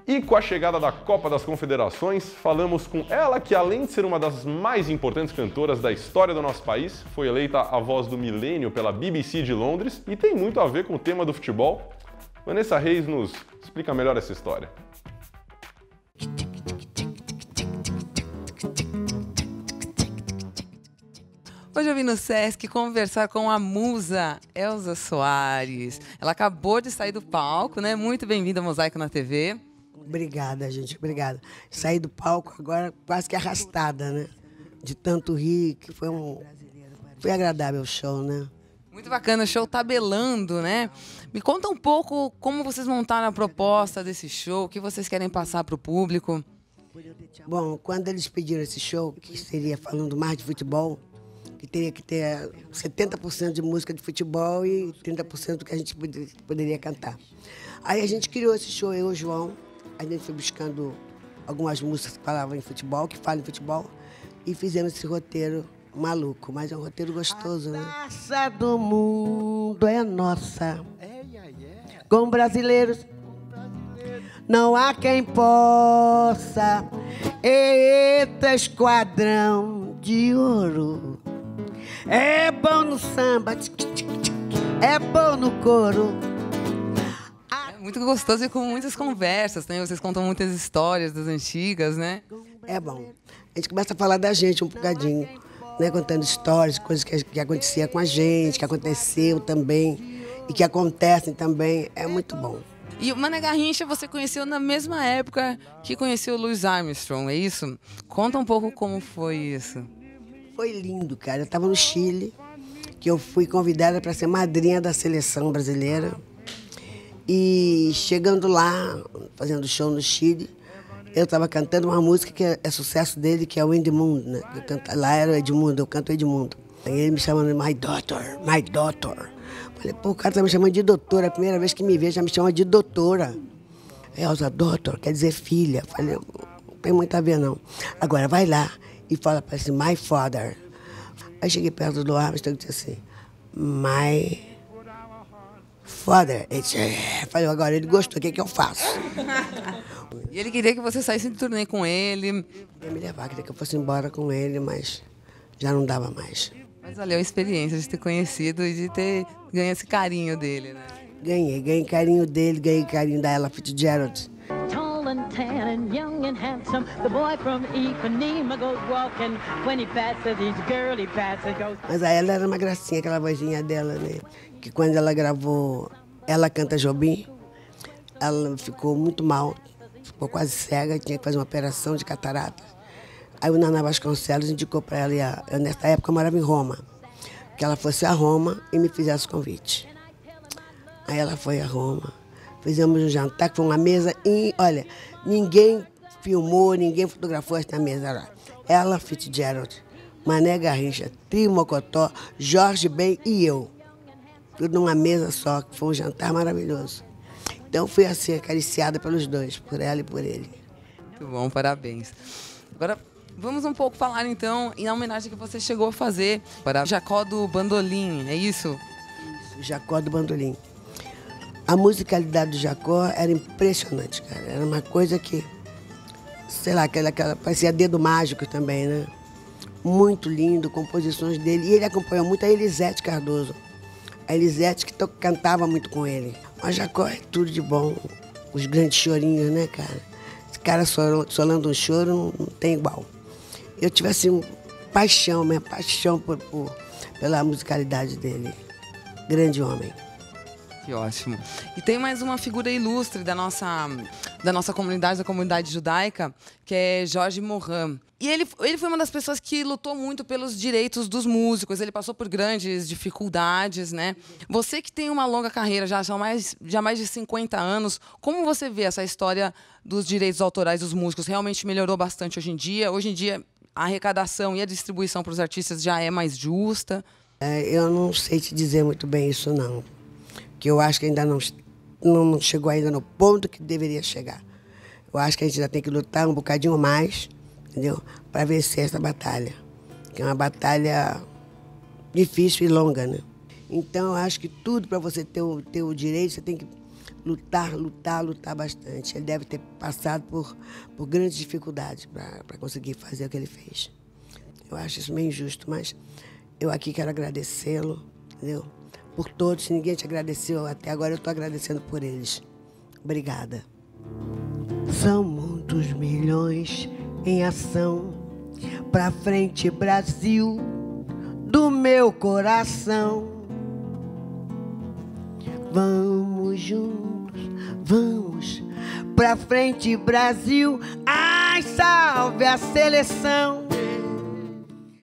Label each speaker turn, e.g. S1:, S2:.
S1: E com a chegada da Copa das Confederações, falamos com ela que, além de ser uma das mais importantes cantoras da história do nosso país, foi eleita a voz do milênio pela BBC de Londres e tem muito a ver com o tema do futebol. Vanessa Reis nos explica melhor essa história.
S2: Hoje eu vim no Sesc conversar com a musa Elza Soares. Ela acabou de sair do palco, né? Muito bem-vinda ao Mosaico na TV.
S3: Obrigada, gente, obrigada. Saí do palco agora quase que arrastada, né? De tanto rir, que foi agradável o show, né?
S2: Muito bacana, o show Tabelando, né? Me conta um pouco como vocês montaram a proposta desse show, o que vocês querem passar para o público.
S3: Bom, quando eles pediram esse show, que seria falando mais de futebol, que teria que ter 70% de música de futebol e 30% do que a gente poderia cantar. Aí a gente criou esse show, eu e o João, a gente foi buscando algumas músicas que falavam em futebol, que falam em futebol, e fizemos esse roteiro maluco, mas é um roteiro gostoso, né? A taça do mundo é nossa, com brasileiros não há quem possa. Eita, esquadrão de ouro, é bom no samba, é bom no coro.
S2: É muito gostoso e com muitas conversas, né? Vocês contam muitas histórias das antigas, né?
S3: É bom. A gente começa a falar da gente um bocadinho, né? Contando histórias, coisas que acontecia com a gente, que aconteceu também e que acontecem também. É muito bom.
S2: E o Mané Garrincha você conheceu na mesma época que conheceu o Louis Armstrong, é isso? Conta um pouco como foi isso.
S3: Foi lindo, cara. Eu estava no Chile, que eu fui convidada para ser madrinha da seleção brasileira. E chegando lá, fazendo show no Chile, eu estava cantando uma música que é sucesso dele, que é o Edmundo, né? Lá era o Edmundo, eu canto Edmundo. Aí ele me chamando de My Daughter, My Daughter. Falei, pô, o cara tá me chamando de doutora, a primeira vez que me vê já me chama de doutora. Elza, doutor, quer dizer filha. Falei, não tem muito a ver não. Agora vai lá e fala para assim, My Father. Aí cheguei perto do Armstrong e disse assim, My Father. Ele disse, falei, agora ele gostou, o que eu faço?
S2: E ele queria que você saísse de turnê com ele.
S3: Ia me levar, queria que eu fosse embora com ele, mas já não dava mais.
S2: Mas valeu a experiência de ter conhecido e de ter ganho esse carinho dele, né?
S3: Ganhei carinho dele, ganhei carinho da Ella Fitzgerald.
S4: Tall and tan and young and handsome, the boy from Ipanema goes walking. When he passes each girl he passes goes.
S3: Mas a Ella era uma gracinha, aquela vozinha dela, né? Que quando ela gravou Ela Canta Jobim, ela ficou muito mal, ficou quase cega, tinha que fazer uma operação de catarata. Aí o Naná Vasconcelos indicou para ela, eu nessa época eu morava em Roma, que ela fosse a Roma e me fizesse o convite. Aí ela foi a Roma, fizemos um jantar, que foi uma mesa, e olha, ninguém filmou, ninguém fotografou essa mesa lá. Ella Fitzgerald, Mané Garrincha, Trio Mocotó, Jorge Ben e eu. Tudo numa mesa só, que foi um jantar maravilhoso. Então fui assim, acariciada pelos dois, por ela e por ele.
S2: Muito bom, parabéns. Agora, vamos um pouco falar então em homenagem que você chegou a fazer para Jacó do Bandolim, é isso?
S3: Isso, Jacó do Bandolim. A musicalidade do Jacó era impressionante, cara. Era uma coisa que, sei lá, aquela parecia dedo mágico também, né? Muito lindo, composições dele. E ele acompanhou muito a Elisete Cardoso. A Elisete que cantava muito com ele. Mas Jacó é tudo de bom. Os grandes chorinhos, né, cara? Esse cara solando um choro não tem igual. Eu tive, assim, paixão, minha paixão pela musicalidade dele. Grande homem.
S2: Que ótimo. E tem mais uma figura ilustre da nossa comunidade, da comunidade judaica, que é Jorge Moran. E ele foi uma das pessoas que lutou muito pelos direitos dos músicos. Ele passou por grandes dificuldades, né? Você que tem uma longa carreira, já mais de 50 anos, como você vê essa história dos direitos autorais dos músicos? Realmente melhorou bastante hoje em dia? Hoje em dia, a arrecadação e a distribuição para os artistas já é mais justa?
S3: Eu não sei te dizer muito bem isso, não. Que eu acho que ainda não chegou ainda no ponto que deveria chegar. Eu acho que a gente ainda tem que lutar um bocadinho mais, entendeu? Para vencer essa batalha. Que é uma batalha difícil e longa, né? Então, eu acho que tudo para você ter o direito, você tem que lutar bastante. Ele deve ter passado por grandes dificuldades para conseguir fazer o que ele fez. Eu acho isso meio injusto, mas eu aqui quero agradecê-lo, entendeu? Por todos, se ninguém te agradeceu até agora, eu estou agradecendo por eles. Obrigada. São muitos milhões em ação, pra frente Brasil, do meu coração. Vamos juntos, vamos pra frente Brasil, ai salve a seleção.